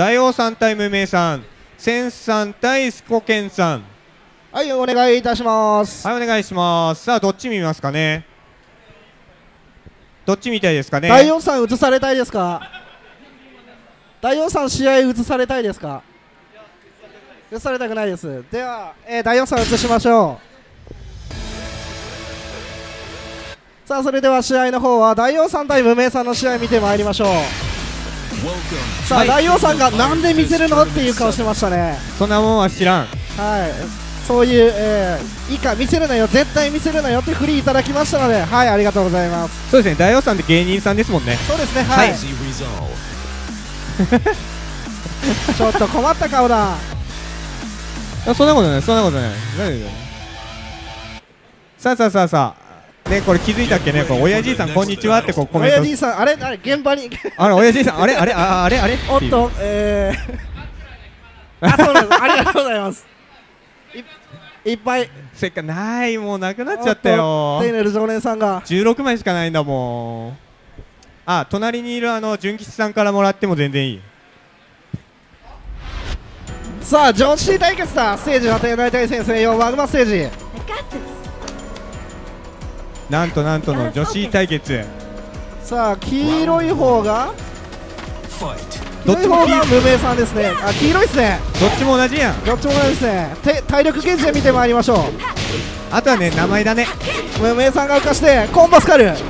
大王さん対無名さん、千さん対スコケンさん。 はい、お願いいたします。 はい、お願いします。さあ、どっち見ますかね。どっち見たいですかね。 大王さん映されたいですか。大王さん試合映されたいですか。映されたくないです。では、大王さん映しましょう。さあ、それでは試合の方は大王さん対無名さんの試合見てまいりましょう。さあ、はい、大王さんがなんで見せるのっていう顔してましたね。 そんなもんは知らん。 はい、そういう、いいか見せるなよ、絶対見せるなよって振りいただきましたので、はい、ありがとうございます。 そうですね、大王さんって芸人さんですもんね。 そうですね、はい、はい、ちょっと困った顔だ。 そんなことない、そんなことない。さあさあさあさあ、ね、これ気づいたっけね、こう親父さんこんにちはってこうコメント。 親父さん、あれ現場にあれ親父さん、あれおっと、あ、そうです、ありがとうございます。いっぱいせっかない、もうなくなっちゃったよ。 テイネル常連さんが 16枚しかないんだもん。あ、隣にいる純吉さんからもらっても全然いい。 さあ、女子対決だ。ステージは天大対戦専用マグマステージ。 なんとなんとの女子対決。 さあ、黄色い方がどっちも無名さんですね。あ、黄色いですね。 どっちも同じやん。 どっちも同じですね。体力ゲージで見てまいりましょう。 あとはね、名前だね。 無名さんが浮かしてコンボスカル、ワッ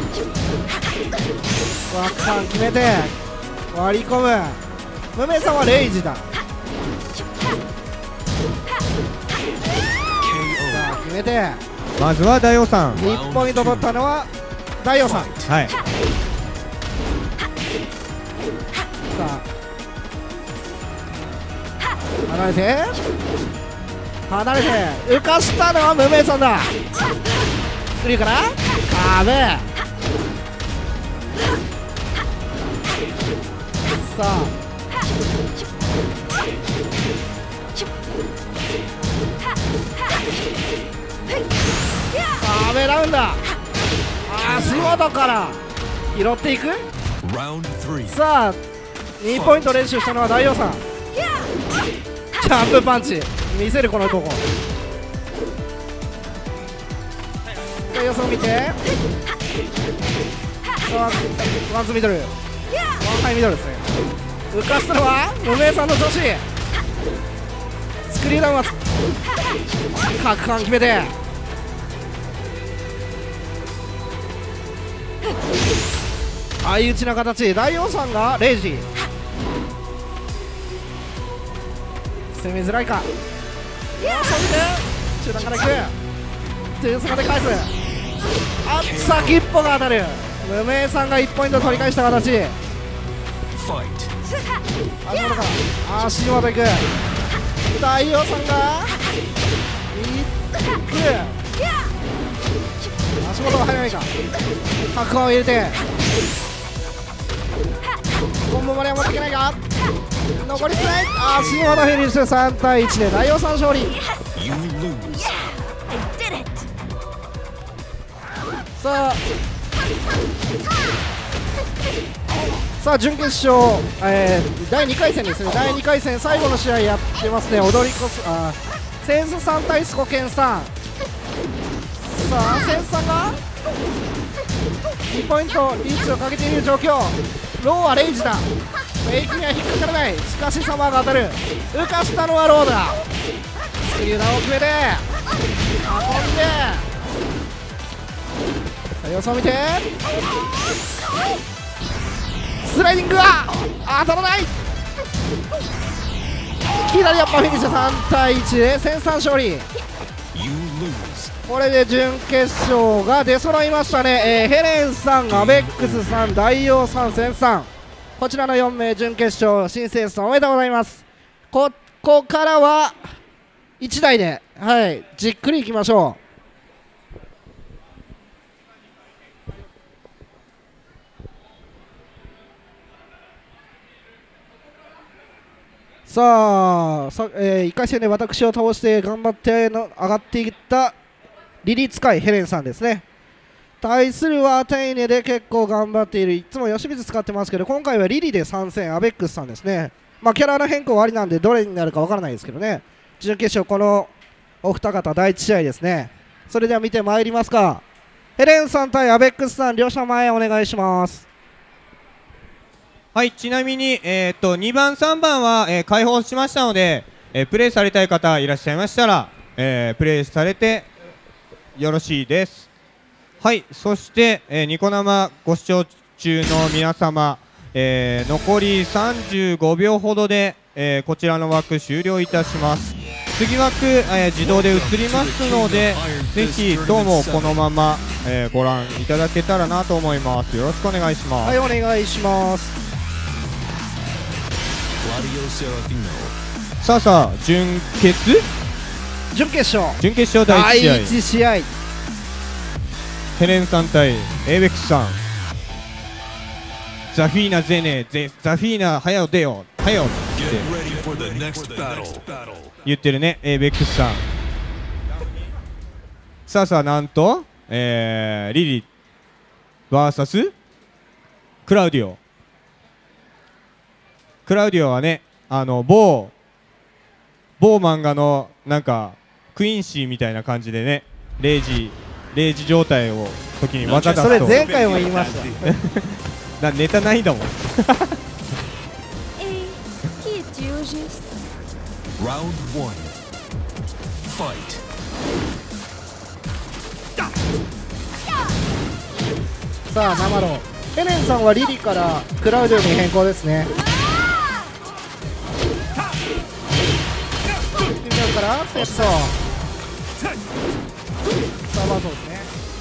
カン決めて割り込む。無名さんはレイジだ。さあ、決めてまずは大王さん。 1ポイント取ったのは大王さん。 はい。 さあ、離れて浮かしたのは無名さんだ。スクリューから壁。さあ、壁ラウンだ。足元から拾っていく。さあ、2ポイント練習したのは大王さん。ジャンプパンチ見せるこの男。様子を見て、さあ、ワンツーミドル、ワンハイミドルですね。浮かしたのは無名さんの女子。スクリューダウンは角間決めて、相打ちな形。大王さんがレイジ。攻めづらいか。そして中段からいく。点数まで返す。先っぽが当たる。無名さんが1ポイント取り返した形。足元から足元いく。大王さんがいく。足元が入らないか。角間を入れてコンボまでは持っていけないか。残り少ない。足元フィニッシュ。3対1で大王さん勝利。さあ準決勝、第2回戦ですね。第2回戦最後の試合やってますね。踊り子センスさん対スコケンさん。さあ、センスさんが2ポイントリーチをかけている状況。ローはレイジだ。フェイクには引っかからない。しかしサマーが当たる。浮かしたのはローだ。スクリューダウンを決めて運んで、様子を見てスライディングは当たらない。左アッパーフィニッシュ。3対1でセンさん勝利。これで準決勝が出揃いましたね。ヘレンさん、アベックスさん、大王さん、センさん、こちらの4名準決勝進出おめでとうございます。ここからは1台で、はい、じっくりいきましょう。さあ、1回戦で私を倒して頑張って上がっていったリリー使いヘレンさんですね。対するはアテイネで結構頑張っている、いつも吉水使ってますけど今回はリリで参戦アベックスさんですね。 まあキャラの変更はありなんでどれになるかわからないですけどね。準決勝このお二方第1試合ですね。それでは見てまいりますか。ヘレンさん対アベックスさん、両者前お願いします。 はい、ちなみに、2番、3番は、開放しましたので、プレイされたい方いらっしゃいましたら、プレイされてよろしいです。はい、そして、ニコ生ご視聴中の皆様、残り35秒ほどで、こちらの枠終了いたします。次枠、自動で移りますので、ぜひどうもこのまま、ご覧いただけたらなと思います。よろしくお願いします。 はい、お願いします。 さあさあ、準決勝第1試合、ヘレンさん対エイベックスさん。ザフィーナゼネザフィーナはよ出よはよって言ってるね、エイベックスさん。さあさあ、なんと、リリ VS クラウディオはね、某漫画のなんかクイーンシーみたいな感じでね、0時状態を時に技出すと。 それ前回も言いましたネタないんだもんさあ生ロヘレンさんはリリからクラウディオに変更ですね。からセットさあまあそうですね。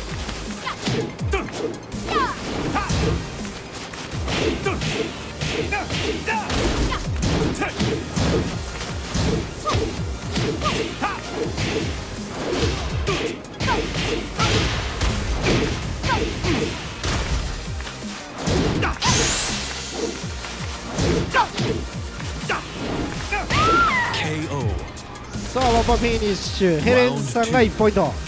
さあワンパフィニッシュ、ヘレンさんが1ポイント。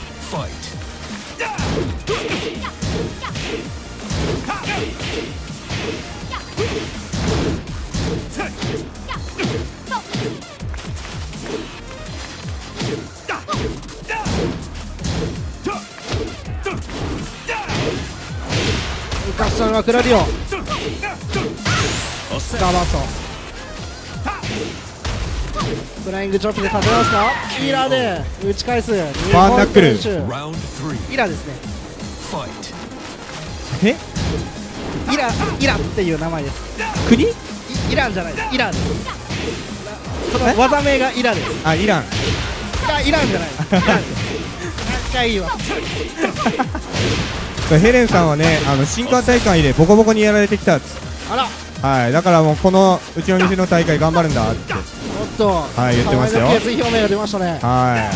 浮かしたのはクラディオ。スカーバーストフライングチョップで立て直すか。イラで打ち返す。 バーンナックルイラですね。 えイラっていう名前です。 国イランじゃないです。イランです。その技名がイラです。 あ、イランイランじゃないです。イランです。何回いいわヘレンさんはね、新幹大会でボコボコにやられてきたっつ。 あら、 はい、だからもうこのうちの店の大会頑張るんだっておっと、 はい、言ってましたよ。 決意表明が出ましたね。 はい。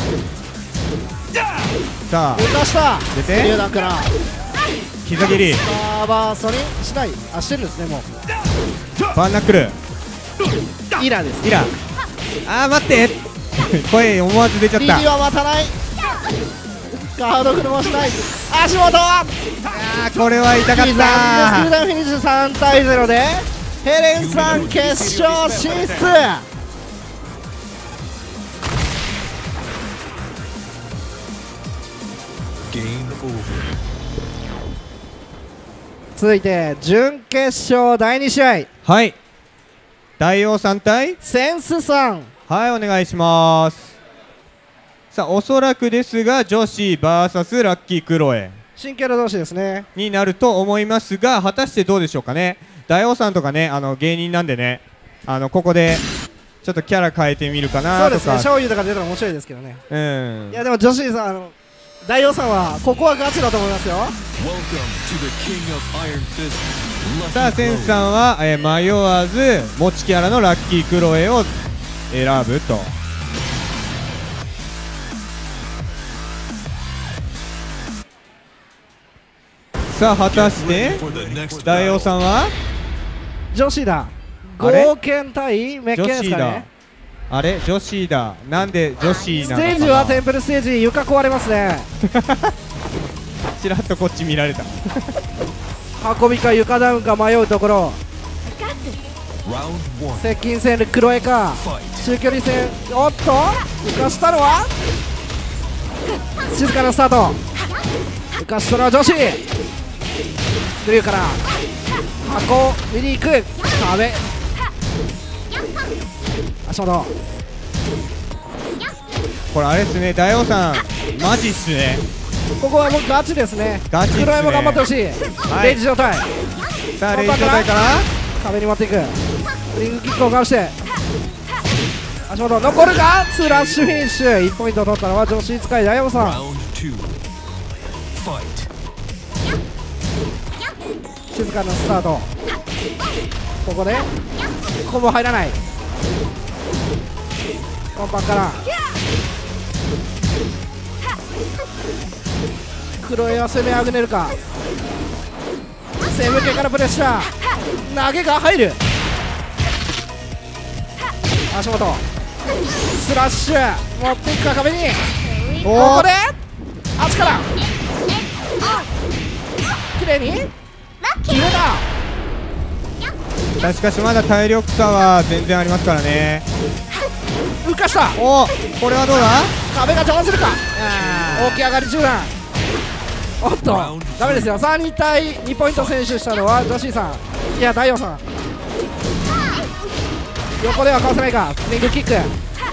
さあ、 出した出て榴弾から膝蹴り、 バーストにしない。あ、してるんですね。もうバーンナックル、 イラです。 イラ。あー待って声思わず出ちゃった。 リリは待たない。ガードフルもしない。足元あー、これは痛かったー。 スクーダウンフィニッシュ3対0でヘレンさん決勝進出。続いて準決勝第2試合、 はい、大王さん対センスさん。 はい、お願いします。さあ、おそらくですが女子 VS ラッキークロエ新キャラ同士ですね。 になると思いますが、果たしてどうでしょうかね。大王さんとかね、芸人なんでね、ここでちょっとキャラ変えてみるかなとか。 そうですね、醤油とか出たら面白いですけどね。 うん、 いやでも女子さん、大王さんはここはガチだと思いますよ。 さあ、センさんは、迷わず持ちキャラのラッキークロエを選ぶと。さあ、果たして大王さんは女子だ。 あれ合剣対メッケンですかね。 あれ女子だ。なんで女子なのかな。 ステージはテンプルステージ、床壊れますねちらっとこっち見られた運びか床ダウンか迷うところ。 接近戦で黒江か、中距離戦、おっと浮かしたのは静かなスタート、浮かしたのは女子、グリューから箱見に行く、壁足元、 これあれですね、大王さんマジっすね。 ここはもうガチですね。 ガチっすね。 黒江も頑張ってほしい、 はい、 レイジ状態、 さあレイジ状態から壁に持っていく、リングキックをかわして足元残るか、スラッシュフィニッシュ、1ポイントを取ったのは女子使い大山さん。静かなスタート、ここでコンボ入らない、コンパンから黒江は攻めあぐねるか、攻め系からプレッシャー、投げが入る、足元スラッシュ持っていくか、壁にここで足からきれいに決めた。 しかしまだ体力差は全然ありますからね。 浮かした、 お、これはどうだ、 壁が邪魔するか、起き上がり中段、おっとダメですよ、さあ2対2ポイント先取したのは女子さん、いや大王さん、横ではかわせないか、スリングキック、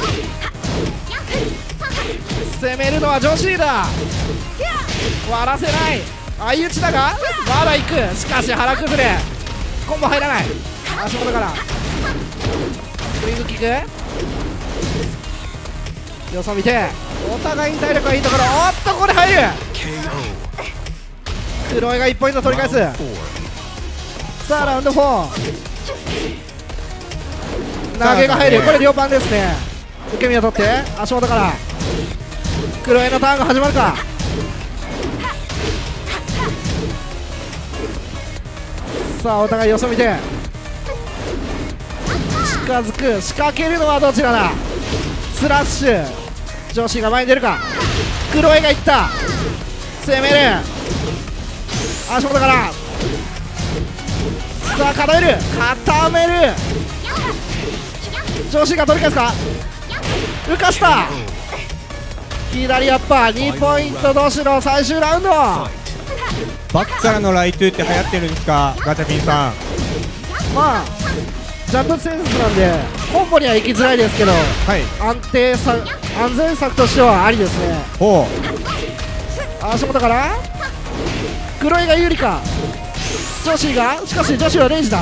攻めるのは女子だ、割らせない、相打ちだがまだ行く、しかし腹崩れ、コンボ入らない、足元からスリングキック、よそ見てお互いに体力がいいところ、おっとここで入る、黒江が1ポイント取り返す、さあラウンド4、投げが入る、これ両パンですね、受け身を取って足元から黒江のターンが始まるか、さあお互いよそ見て近づく、仕掛けるのはどちらだ、スラッシュ女子が前に出るか、黒江がいった、攻める足元から、さあ固める、固める、女子が取り返すか、浮かした、左アッパー2ポイント同士の最終ラウンド、 バックからのライトゥーって流行ってるんですか、ガチャピンさん。 まあジャンプセンスなんでコンボには行きづらいですけど、 はい、 安全策としてはありですね。 ほう、足元から黒井が有利か、女子が、しかし女子はレイジだ、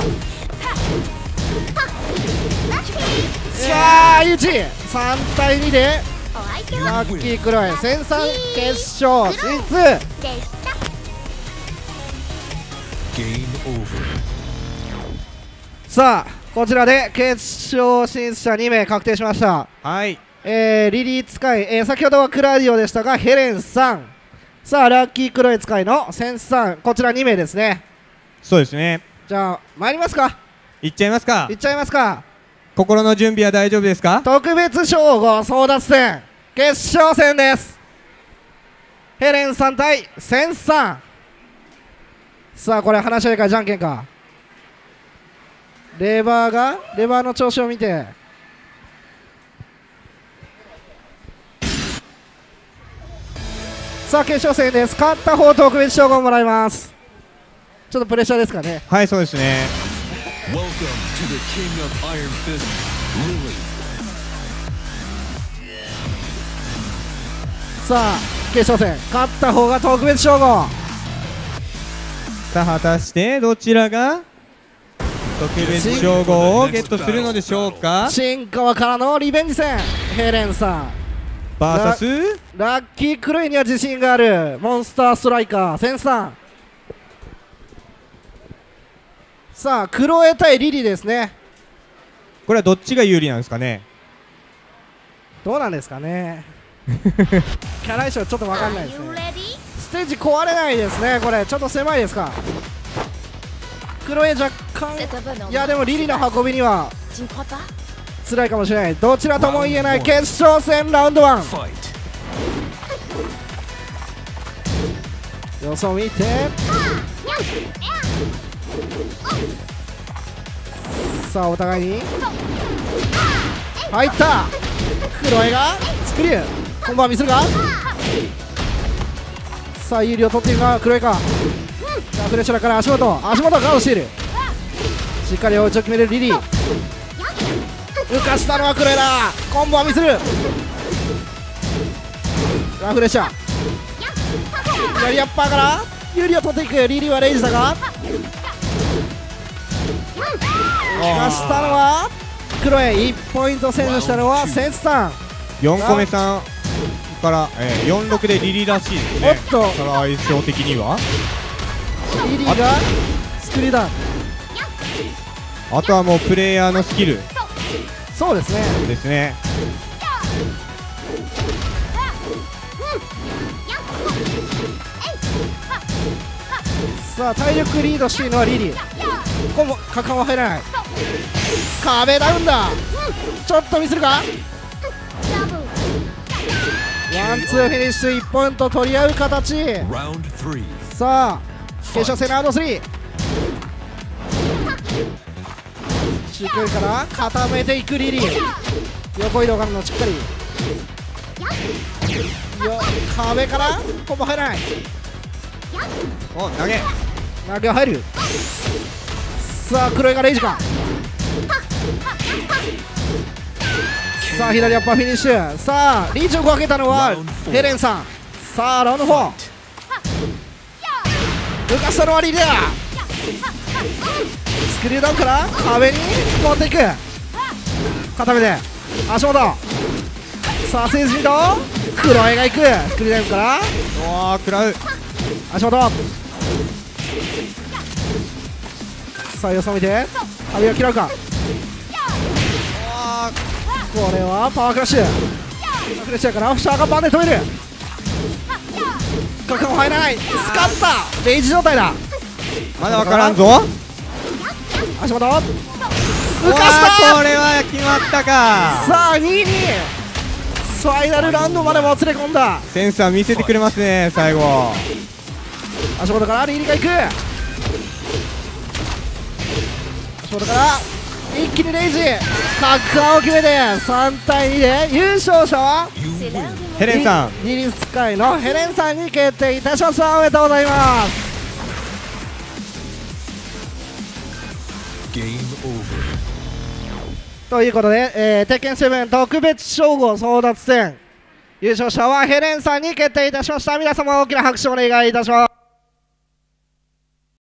さあ相打ち3対2でラッキー黒井戦3決勝進出。さあこちらで決勝進出者2名確定しました。 はい、 リリー使い、先ほどはクラディオでしたがヘレンさん、さあラッキー黒い使いのセンスさん、こちら2名ですね。 そうですね。 じゃあ参りますか。 いっちゃいますか。 いっちゃいますか。 心の準備は大丈夫ですか。 特別称号争奪戦決勝戦です。ヘレンさん対センスさん。さあこれ話し合いかじゃんけんか。レバーの調子を見て、さあ決勝戦です。勝った方特別称号をもらいます。ちょっとプレッシャーですかね。 はい、そうですね。 さあ決勝戦勝った方が特別称号。 さあ果たしてどちらが特別称号をゲットするのでしょうか。 新川からのリベンジ戦、ヘレンさん VS ラッキークルイには自信があるモンスターストライカーセンさん。さあクロエ対リリですね。 これはどっちが有利なんですかね。 どうなんですかねキャラ衣装ちょっと分かんないですね。ステージ壊れないですね。これちょっと狭いですか。クロエ若干、いやでもリリの運びには辛いかもしれない。どちらとも言えない決勝戦ラウンド1。予想見て、 さあお互いに入った。クロエがスクリューコンボは見せるか。さあ有利を取っているがクロエか。さあフレッシュだから足元ガードしている。しっかりお打ちを決めるリリー。浮かしたのはクロエだ。コンボは見せる。ラフレッシャー左アッパーから有利を取っていく。リリーはレイジだが浮かしたのはクロエ。1ポイント先取したのはセンスさん。 4個目さんから、46でリリーらしいですね。 おっと相性的にはリリーがスクリューダウン。 あとはもうプレイヤーのスキルそうですね。 ですね。 さあ体力リードしているのはリリー。コンボ果敢は入らない。壁ダウンだ。ちょっとミスるか。ワンツーフィニッシュ1ポイント取り合う形。さあ決勝戦ラウンド3。中距離から固めていくリリー。横移動からのしっかり壁からコンボ入らない。 お投げ入る。さあ黒いがレイジか。さあ左アッパーフィニッシュ。さあリーチをかけたのはヘレンさん。さあラウンド4。浮かしたのはリリア。スクリューダウンから壁に持っていく。固めて足元。さあセンスリード黒江がいく。スクリューダウンからおー食らう。 足元。さあ様子を見て壁を嫌うか。これはパワークラッシュ。フレッシャーからシャーガンバンで止める。角も入らない。スカッタレイジ状態だ。 まだ分からんぞ。 足元浮かした。 これは決まったか。 さあ2位にファイナルラウンドまでもつれ込んだ。 センサー見せてくれますね最後。 足元からリリーがいく。足元から一気にレイジカッカーを決めて3対2で優勝者はヘレンさん。 リリース界のヘレンさんに決定いたしました。おめでとうございます。ということで、鉄拳7特別称号争奪戦優勝者はヘレンさんに決定いたしました。皆様大きな拍手をお願いいたします。